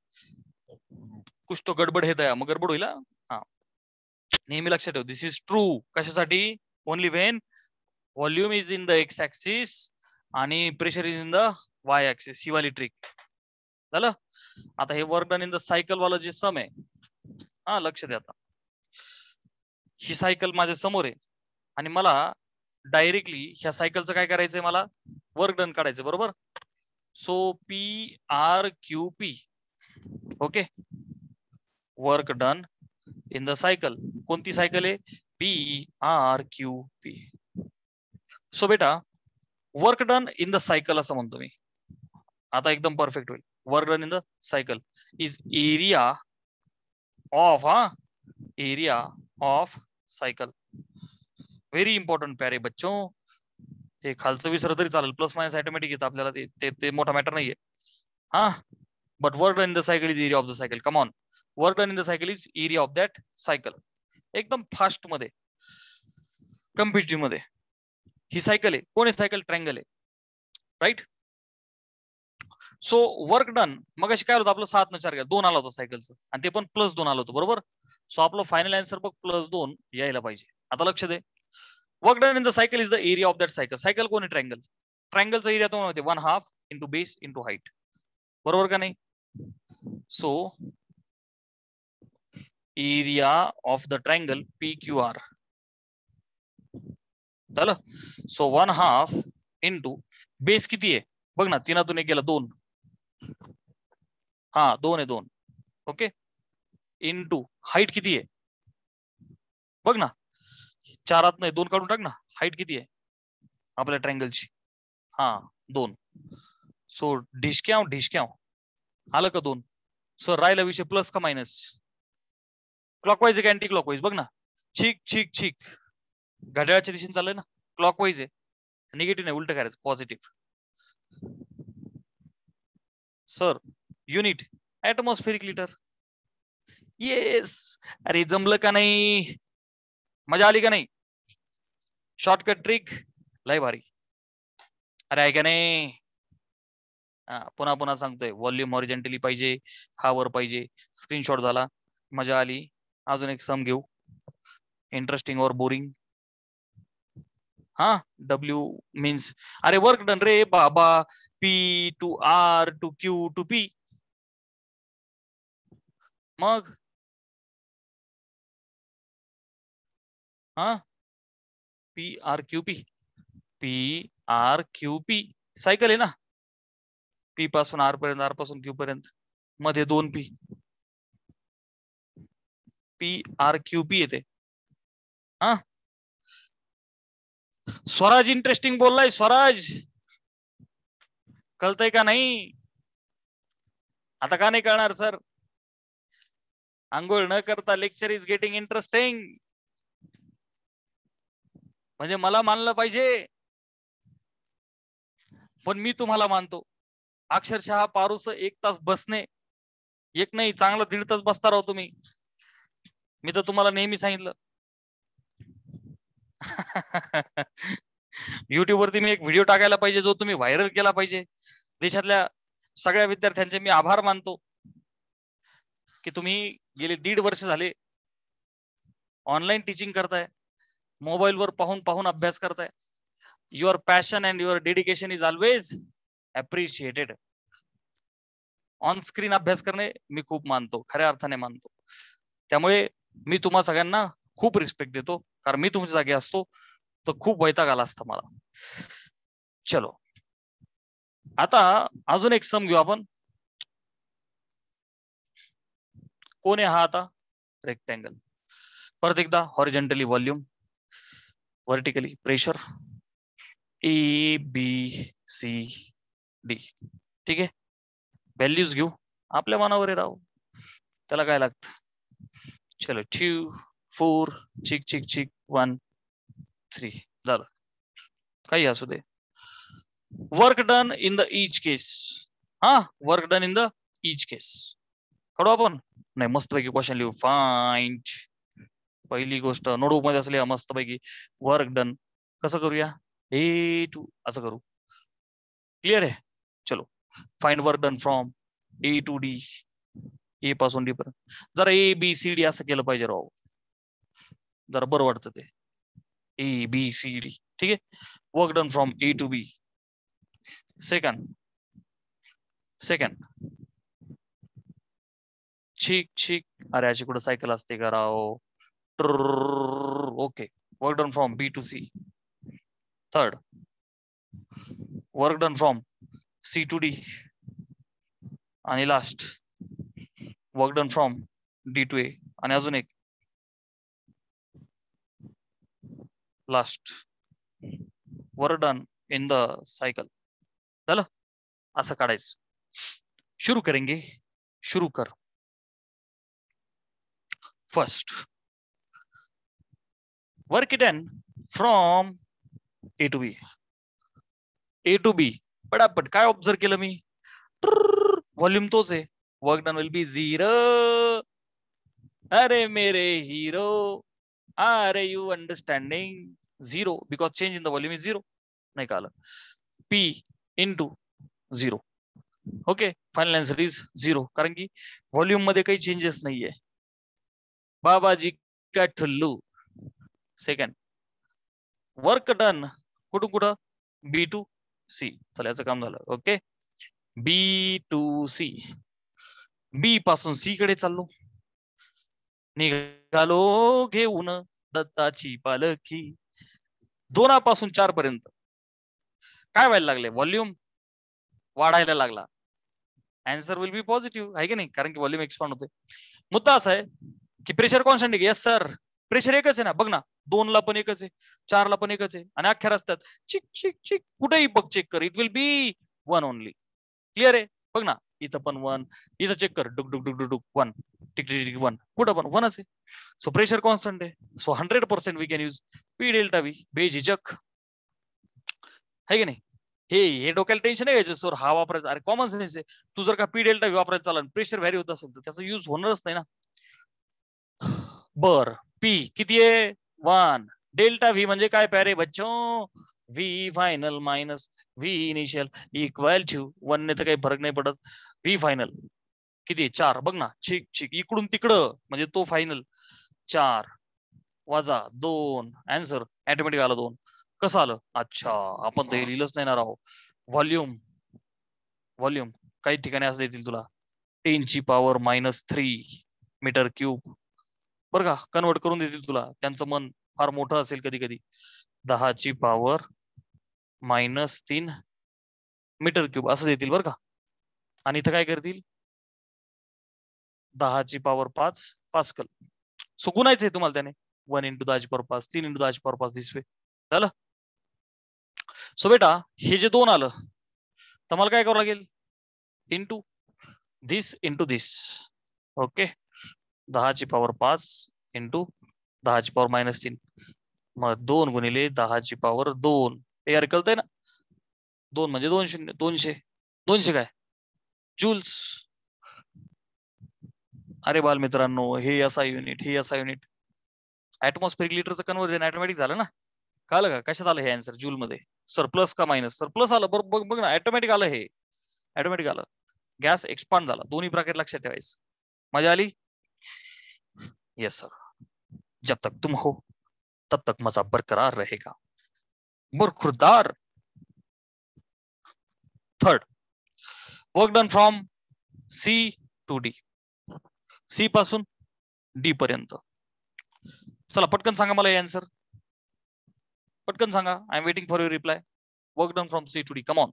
कुछ तो गडबड हेत आहे, मग गडबड होईल. हा नेहमी लक्षात ठेव, दिस इज ट्रू. कशासाठी? Only when volume is in the X axis आणि pressure is in the Y axis. ही वाली ट्रिक झालं. आता हे work done in the cycle वाला जे सम आहे, हा लक्ष द्या. आता ही सायकल माझ्या समोर आहे आणि मला डायरेक्टली ह्या सायकलचं काय करायचंय? मला वर्क डन काढायचं बरोबर. So P R Q P. Okay, work done in the cycle. कोणती सायकल आहे? P R Q P. So बेटा work done in the cycle असं म्हणतो मी. आता एकदम परफेक्ट होईल. Work done in the cycle is area of हा area of cycle. Very important प्यारे बच्चों. हे खालचं विसर तरी चालेल, प्लस मायनस ऑटोमॅटिक येतं आपल्याला, ते ते मोठा मॅटर नाहीये. हा but work done in the cycle is area of the cycle. Come on, work done in the cycle is area of that cycle. एकदम फास्ट मध्ये, कम्पिटिटिव्ह मध्ये. ही सायकल आहे. कोण आहे सायकल? ट्रायंगल आहे, राईट. सो वर्क डन मग अशी काय होतं आपलं? सात न चार घ्या, दोन आला होता सायकलचं, आणि ते पण प्लस दोन आलं होतं बरोबर. सो आपलं फायनल आन्सर बघ प्लस दोन यायला पाहिजे. आता लक्ष दे, work done in the cycle is the area of that cycle. Cycle कोण आहे? ट्रायंगल. ट्रायंगलचा एरिया तो होते one half into base into height. बरोबर का नाही? So area of the triangle P Q R झालं. So one half into base किती आहे बघ ना, तीनातून एक गेला दोन. हा दोन आहे दोन. ओके. इंटू हाईट किती आहे बघ ना, चारात नाही दोन काढून टाक ना. हाईट किती आहे आपल्या ट्रायंगलची? हा दोन. सो ढिशक्याव ढिशक्याव आलं का दोन. सर राहिला विषय प्लस का मायनस? क्लॉकवाईज आहे अँटी क्लॉकवाईज? बघ ना. छिक छिक छिक घड्याळाच्या दिशेने चाललंय ना. क्लॉकवाईज आहे. निगेटिव्ह नाही, उलट करायचं positive. Sir unit atmospheric litre. Yes. अरे जमलं का नाही? मजा आली का नाही? शॉर्टकट ट्रिक लय भारी. अरे आहे का नाही? पुन्हा पुन्हा सांगतोय, व्हॉल्यूम हॉरिझॉन्टली पाहिजे, हा वर पाहिजे. स्क्रीनशॉट झाला, मजा आली. अजून एक सम घेऊ, इंटरेस्टिंग और बोरिंग. हा डब्ल्यू मीन्स अरे वर्क डन रे बाबा. P to R to Q to P. मग हा P R Q P. P R Q P cycle आहे ना. पी पासून आर पर्यंत, आर पासून क्यू पर्यंत, मध्ये दोन P. P R Q P येते. हा स्वराज इंटरेस्टिंग बोललाय. स्वराज कळतंय का नाही? आता का नाही कळणार सर? आंघोळ न करता लेक्चर इज गेटिंग इंटरेस्टिंग. म्हणजे मला मानलं पाहिजे, पण मी तुम्हाला मानतो. अक्षरशः पारूस एक तास बसणे, एक नाही चांगलं दीड तास बसता राहतो तुम्ही. मी तर तुम्हाला नेहमी सांगितलं. युट्यूब वरती मी एक व्हिडिओ टाकायला पाहिजे जो तुम्ही व्हायरल केला पाहिजे. देशातल्या सगळ्या विद्यार्थ्यांचे मी आभार मानतो की तुम्ही गेले दीड वर्ष झाले ऑनलाईन टीचिंग करताय, मोबाईल वर पाहून पाहून अभ्यास करताय. Your passion and your dedication is always appreciated. On screen अभ्यास करणे मी खूप मानतो, खऱ्या अर्थाने मानतो. त्यामुळे मी तुम्हा सगळ्यांना खूप रिस्पेक्ट देतो, कारण मी तुमच्या जागी असतो तर खूप वैताग आला असता मला. चलो आता अजून एक सम घेऊ आपण. कोण आहे हा आता? रेक्टँगल. परत एकदा horizontally volume, vertically pressure, A B C D. ठीक आहे, व्हॅल्यूज घेऊ, आपल्या मनावर राहू, त्याला काय लागतं. चलो टू फोर चिक चिक चिक वन थ्री झालं, काही असू दे. Work done in the each case. हा work done in the each case काढू आपण. नाही मस्तपैकी क्वेश्चन लिहू. फाइंड. पहिली गोष्ट नोटबुक मध्ये असली मस्तपैकी वर्क डन कसं करूया, ए टू असं करू. क्लिअर आहे? चलो find work done from A to D. A पासून डी पर्यंत. जरा ए बी सी डी असं केलं पाहिजे राव, जरा बरं वाटतं ते. A B C D. ठीक आहे, work done from A to B. Second second छिक छिक. अरे अशी कुठं सायकल असते का राव? Okay, work done from B to C. Third work done from C to D. आणि last work done from D to A. आणि अजून एक last work done in the cycle. झालं, असं काढायचं. शुरू करेंगे, शुरू कर. First work done from A to B. A to B पटापट काय ऑब्झर्व केलं मी? व्हॉल्यूम तोच आहे. Work done will be zero. अरे मेरे hero, are you understanding? Zero because change in the volume is zero. नाही का आलं? P into zero. Okay, final answer is zero, कारण की व्हॉल्यूम मध्ये काही चेंजेस नाहीये. बाबाजी का ठुल्लू. सेकंड वर्क डन कुठून कुठं बी टू सी. चला याचं काम झालं. Okay, B to C. B पासून सी कडे चाललो, निघालो घेऊन दत्ताची पालखी. दोनापासून चार पर्यंत काय व्हायला लागले, व्हॉल्यूम वाढायला लागला. आन्सर विल बी पॉझिटिव्ह आहे की नाही, कारण की व्हॉल्यूम एक्सपांड होते. मुद्दा असा आहे की प्रेशर कॉन्स्टंट आहे. येस सर, प्रेशर एकच आहे ना. बघ ना, दोन ला पण एकच आहे, चार ला पण एकच आहे, आणि अख्ख्या रस्त्यात चिक चिक चिक कुठेही बघ, चेक कर, it will be one only. Clear आहे. बघ ना, इथं पण वन, इथं चेक कर, डुक डुक डुक डुक डुक one, tick tick tick one, कुठं पण वनच आहे. सो प्रेशर कॉन्स्टंट आहे. So hundred percent we can use P delta V बेझिझक, आहे की नाही. हे हे डोक्याला टेन्शन नाही घ्यायचं सर हा वापरायचा. अरे कॉमन सेन्स आहे. तू जर का पी डेल्टा व्ही वापरायचा चालला, प्रेशर व्हॅरी होत असेल तर त्याचा युज होणारच नाही ना. बर, पी किती आहे, वन. डेल्टा व्ही म्हणजे काय प्यारे बच्चो, V final minus V initial equal to one ने तर काही फरक नाही पडत. व्ही फायनल किती आहे, चार. बघ ना, छिक छिक इकडून तिकडं म्हणजे तो फायनल. चार वजा दोन, आन्सर ऑटोमॅटिक आला दोन. कसं आलं, अच्छा आपण तर लिहिलंच नाही ना राव. व्हॉल्यूम व्हॉल्यूम काही ठिकाणी असं देतील तुला, टेन ची power minus three metre cube, बरं का, कन्वर्ट करून देतील तुला. त्यांचं मन फार मोठं असेल कधी कधी. दहाची पॉवर मायनस तीन मीटर क्यूब असं देतील बरं का. आणि इथं काय करतील, दहाची पॉवर पाच पास्कल. सो गुणायचंय तुम्हाला त्याने, वन इंटू दहाची पॉवर पाच, तीन इंटू दहाची पॉवर पाच दिस वे झालं. सो बेटा हे जे दोन आलं तर मला काय करावं लागेल, into this into this. Okay, दहाची पॉवर पाच इंटू दहाची पॉवर मायनस तीन, मग दोन गुणिले दहाची पॉवर दोन. हे यार कळतंय ना, दोन म्हणजे दोन शून्य, दोनशे. दोनशे काय जूल्स. अरे बाल मित्रांनो, हे असा युनिट, हे असा युनिट. ऍटमॉस्फेरिक लिटरचं कन्व्हर्जन ऑटोमॅटिक झालं ना. कळलं का कशात आलं हे आन्सर, जूल मध्ये. सर प्लस का मायनस, सर प्लस आलं. बरोबर बघ बघ ना, ऑटोमॅटिक आलं हे, ऑटोमॅटिक आलं. गॅस एक्सपांड झाला, दोन्ही ब्रॅकेट लक्षात ठेवायचं. मजा आली. यस सर, जब तक तुम हो तब तक मजा बरकरार रहेगा. बरखुरदार. Third, work done from C to D. C पासून डी पर्यंत. चला पटकन सांगा मला हे आन्सर, पटकन सांगा. I am waiting for your reply. Work done from C to D, come on.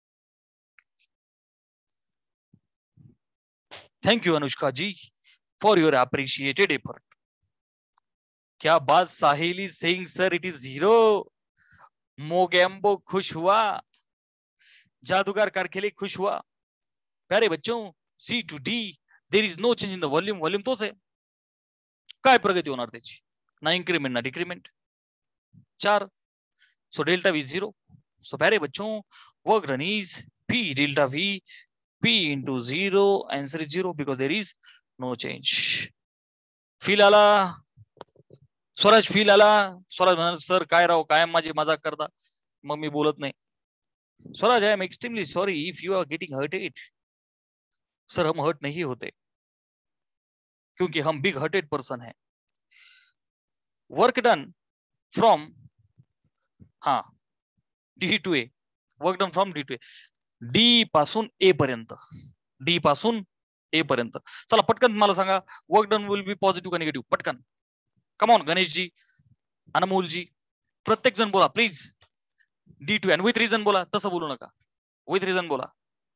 Thank you Anushka ji for your appreciated effort. क्या बात Sahili Singh sir, it is zero. Mogambo खुश हुआ, जादूगर कारखेले खुश हुआ. प्यारे बच्चों, C to D there is no change in the volume. Volume तोच आहे. काय प्रगती होणार त्याची, ना इन्क्रीमेंट ना डिक्रीमेंट. चार. So delta V zero. So प्यारे बच्चों, work done is P delta V P into zero, answer is zero because there is no change. Feel आला स्वराज, फील आला. स्वराज म्हणाल सर काय राव, काय माझी मजाक करता. मग मी बोलत नाही. Swaraj, I am extremely sorry if you are getting hurted. Sir हम हर्ट नहीं होते क्योंकि हम बिग हर्टेड पर्सन है. वर्क डन फ्रॉम, हा D to A. Work done from D to A, D पासून ए पर्यंत. डी पासून ए पर्यंत. चला पटकन मला सांगा, work done will be positive का निगेटिव्ह, पटकन. कम ऑन गणेश जी, अनमोल जी, प्रत्येक जण बोला please. D to, with reason बोला, तसं बोलू नका, विथ रिझन बोला.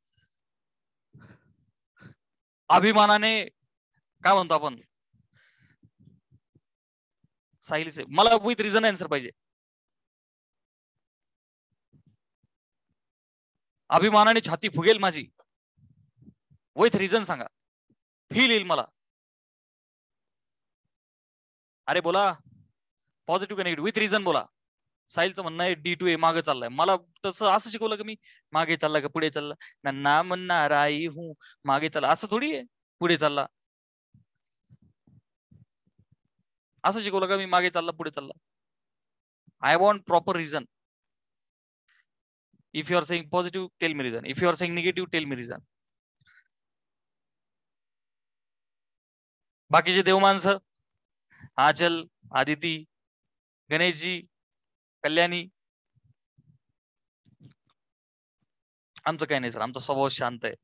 अभिमानाने काय म्हणतो आपण, साहिल से, मला विथ रिझन आन्सर पाहिजे. अभिमानाने छाती फुगेल माझी, विथ रिझन सांगा, फील येईल मला. अरे बोला, पॉझिटिव्ह का निगेटिव्ह, विथ रिझन बोला. साहिलचं म्हणणं आहे डी टू ए मागे चाललाय. मला तसं असं शिकवलं का मी, मागे चालला का पुढे चालला, ना नाम नाराई हूं, मागे चालला असं थोडी आहे, पुढे चालला असं शिकवलं का मी, मागे चालला पुढे चालला. I want proper reason. If you are saying positive tell me reason, if you are saying negative tell me reason. बाकीचे देव माणसं, आचल, आदिती, गणेशजी, कल्याणी? आमचं काही नाही सर, आमचा स्वभाव शांत आहे.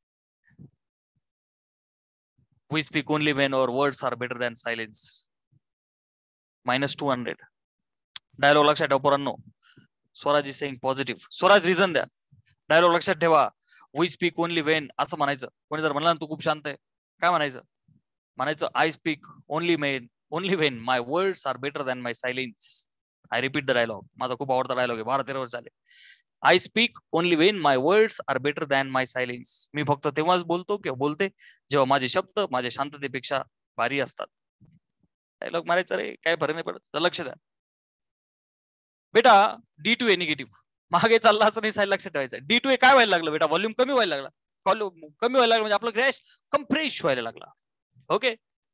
We speak only when our words are better than silence. Minus two hundred. Dialogue लक्षात ठेवा पोरांनो. Swaraj is saying positive. Swaraj reason द्या. डायलॉग लक्षात ठेवा. वी स्पीक ओनली वेन असं म्हणायचं. कोणी जर म्हणला तू खूप शांत आहे, काय म्हणायचं? म्हणायचं I speak only men only when my words are better than my silence. I repeat the dialogue. माझा खूप आवडता डायलॉग आहे, बारा तेरा वर्ष झाले. I speak only when my words are better than my silence. मी फक्त तेव्हाच बोलतो किंवा बोलते जेव्हा माझे शब्द माझ्या शांततेपेक्षा भारी असतात. डायलॉग मारायचं रे, काय फरक नाही पडत. लक्ष द्या बेटा. डी टू ए निगेटिव्ह मागे चालला असं नाही, साईड लक्षात ठेवायचं. डी टू ए काय व्हायला लागलं बेटा? व्हॉल्यूम कमी व्हायला लागला. कमी व्हायला लागला म्हणजे आपलं गॅस कम्प्रेस व्हायला लागला. ओके.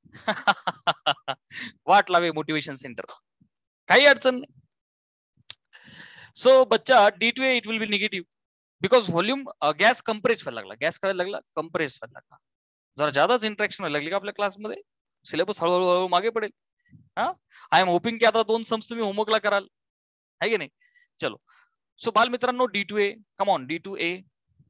वाट लावे मोटिवेशन सेंटर, काही अडचण नाही. सो बच्चा D to A it will be negative because volume gas compress व्हायला लागला. गॅस काय लागला? कंप्रेस व्हायला लागला. जरा जादाच इंटरॅक्शन व्हायला लागली का आपल्या क्लासमध्ये? सिलेबस हळूहळू हळू मागे पडेल. हा, आय एम होपिंग की आता दोन सम्स तुम्ही होमवर्कला कराल, है की नाही? चलो. सो बाल मित्रांनो, D to A, come on, D to A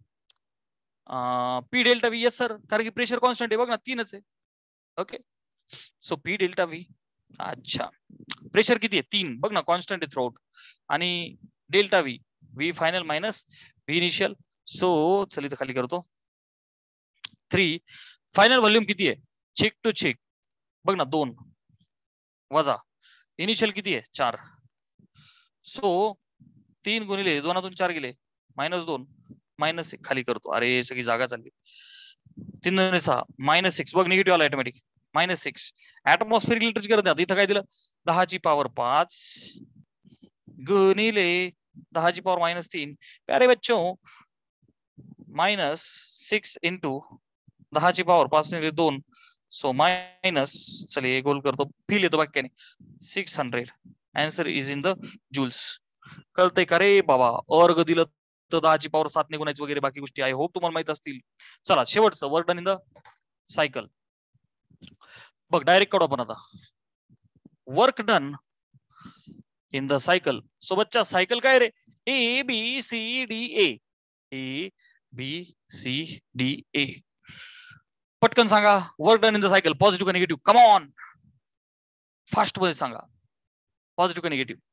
P delta V. Yes sir, कारण की प्रेशर कॉन्स्टंट आहे बघ ना, तीनच आहे. Okay. So P delta V. अच्छा, प्रेशर किती आहे? तीन. बघ ना, कॉन्स्टंट आहे थ्रोट. आणि delta V, V final minus V initial. So चल इथं खाली करतो थ्री. फायनल व्हॉल्यूम किती आहे? चेक टू चेक बघ ना, दोन वजा इनिशियल किती आहे? चार. सो तीन गुणिले दोनातून चार गेले, मायनस दोन मायनस एक. खाली करतो. अरे सगळी जागा चालली. तीन दोन सहा, मायनस सिक्स. बघ निगेटिव्ह आला ऑटोमॅटिक. Minus six. ऍटमॉस्फेरिक लिटरची गरज नाही. इथं काय दिलं? दहाची पॉवर पाच गुणिले दहाची पॉवर मायनस तीन. प्यारे बच्चों, मायनस सिक्स इंटू दहाची पॉवर पाच दोन. सो मायनस, चलिए गोल करतो, फील येतो वाक्याने, six hundred. Answer is in the joules. कळतंय का रे बाबा? वर्ग दिलं तर दहाची पॉवर सात ने गुणायचं वगैरे बाकी गोष्टी आहे, होप तुम्हाला माहित असतील. चला शेवटचं work done in the cycle. बघ डायरेक्ट काढू आपण आता. Work done in the cycle. So बच्चा सायकल काय रे? A B C D A. A B C D A. पटकन सांगा, work done in the cycle positive का निगेटिव्ह? कम ऑन, फास्ट मध्ये सांगा. पॉझिटिव्ह का निगेटिव्ह?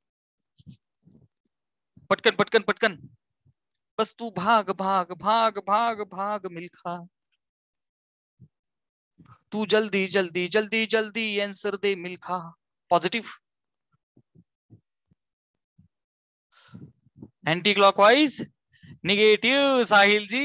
पटकन पटकन पटकन. बस तू भाग भाग भाग भाग भाग मिल्खा, तू जल्दी जल्दी जल्दी जल्दी आंसर दे Milkha. Positive. Anti clockwise negative Sahil ji.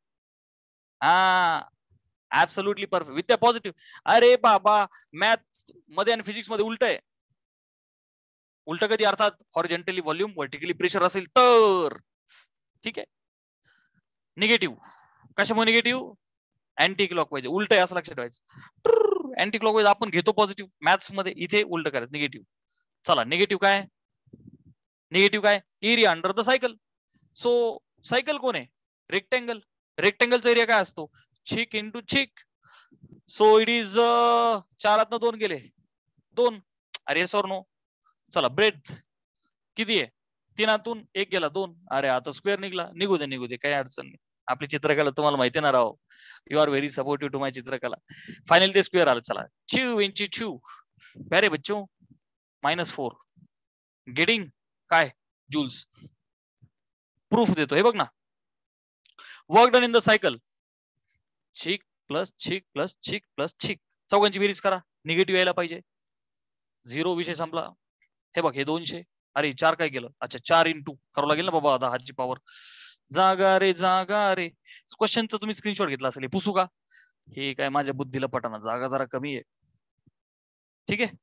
हा, ऍब्सोल्युटली परफेक्ट. विद्या पॉझिटिव्ह. अरे बाबा, मॅथ मध्ये आणि फिजिक्स मध्ये उलट आहे. उलट कधी? अर्थात हॉरिझॉन्टली व्हॉल्यूम, व्हर्टिकली प्रेशर असेल तर. ठीक आहे. निगेटिव्ह कशामुळे निगेटिव्ह? Anti clockwise. उलट आहे असं लक्षात ठेवायचं. अँटी क्लॉकवाइज आपण घेतो पॉझिटिव्ह मॅथ्स मध्ये, इथे उलट करायचं निगेटिव्ह. चला निगेटिव्ह काय? निगेटिव्ह काय? Area under the cycle. So cycle कोण आहे? रेक्टेंगल. रेक्टेंगलचा एरिया काय असतो? छिक इंटू छिक. सो इट इज चारातनं दोन गेले, दोन. अरे सॉर नो. चला ब्रेथ किती आहे? तीनातून एक गेला, दोन. अरे आता स्क्वेअर निघला, निघू दे निघू दे, काही अडचण नाही. आपली चित्रकला तुम्हाला माहिती ना राव. You are very supportive to my चित्रकला. फायनल ते स्क्वेअर आलं. चला चिव इंची चिव. प्यारे बच्चों, मायनस फोर. गेटिंग काय? जूल्स. प्रूफ देतो, हे बघ ना. Work done in the cycle, छिक प्लस छिक प्लस छिक प्लस छिक. चौघांची बेरीज करा, निगेटिव्ह यायला पाहिजे. झिरो, विषय संपला. हे बघ हे दोनशे. अरे चार काय केलं? अच्छा, चार इंटू करावं लागेल ना बाबा, दहाची पॉवर. जागा रे जागा रे. क्वेश्चनचं तुम्ही स्क्रीनशॉट घेतला असेल, पुसू का? हे काय माझ्या बुद्धीला पटाना, जागा जरा कमी आहे. ठीक आहे.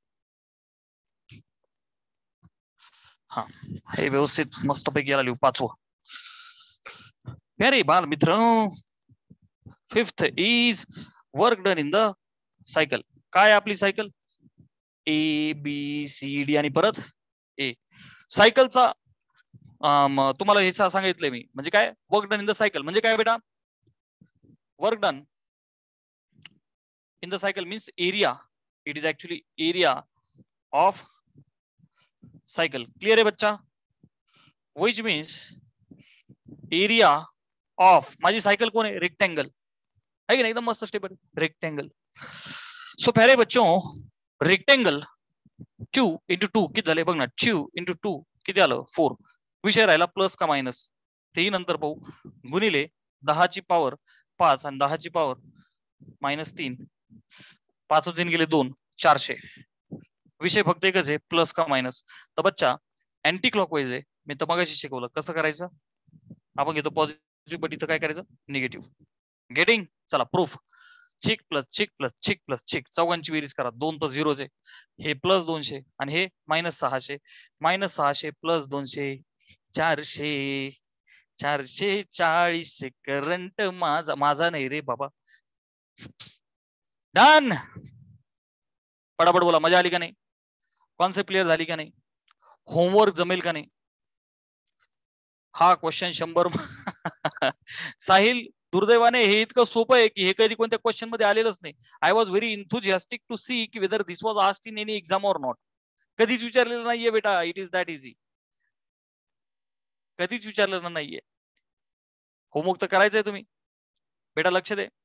हा, हे व्यवस्थित मस्तपैकी याला लिहू. पाचवं. प्यारे बाल मित्र, fifth is work done in the cycle. काय आपली cycle? A B C D आणि परत ए. सायकलचा तुम्हाला हे सांगितलंय मी, म्हणजे काय? Work done in the cycle म्हणजे काय बेटा? Work done in the cycle means area. It is actually area of cycle. Clear आहे बच्चा? विच मीन्स एरिया ऑफ माझी सायकल कोण आहे? रेक्टेंगल है कि नहीं? एकदम मस्त स्टेप है रेक्टेंगल. सो प्यारे बच्चों रेक्टेंगल टू इंटू टू किती झाले बघ ना. टू इंटू टू किती आलं? फोर. विषय राहिला प्लस का मायनस तेही नंतर पाहू. गुणिले दहाची पॉवर पाच आणि दहाची पॉवर मायनस तीन. पाच तीन गेले दोन. चारशे. विषय फक्त एकच आहे प्लस का मायनस. तर बच्चा अँटी क्लॉकवाईज आहे. मी तर मगाशी शिकवलं कसं करायचं. आपण घेतो पॉझिटिव्ह बट इथं काय करायचं? निगेटिव्ह. गेटिंग? चला प्रूफ. चिक प्लस चिक प्लस चिक प्लस चिक चौघांची बेरीज करा. दोन तर झिरोच आहे. हे प्लस दोनशे आणि हे मायनस सहाशे. मायनस सहाशे प्लस दोनशे चारशे. चारशे चाळीस करंट माझा माझा नाही रे बाबा. डन. पटापट बोला. मजा आली का नाही? कॉन्सेप्ट क्लिअर झाली का नाही? होमवर्क जमेल का नाही? हा क्वेश्चन शंभर. साहिल दुर्दैवाने हे इतकं सोपं आहे की हे कधी कोणत्या क्वेश्चन मध्ये आलेलंच नाही. I was very enthusiastic to see की whether this was asked in any exam or not. कधीच विचारलेलं नाहीये बेटा. It is that easy. कधीच विचारलेलं नाहीये. होमवर्क तर करायचंय तुम्ही बेटा. लक्ष दे.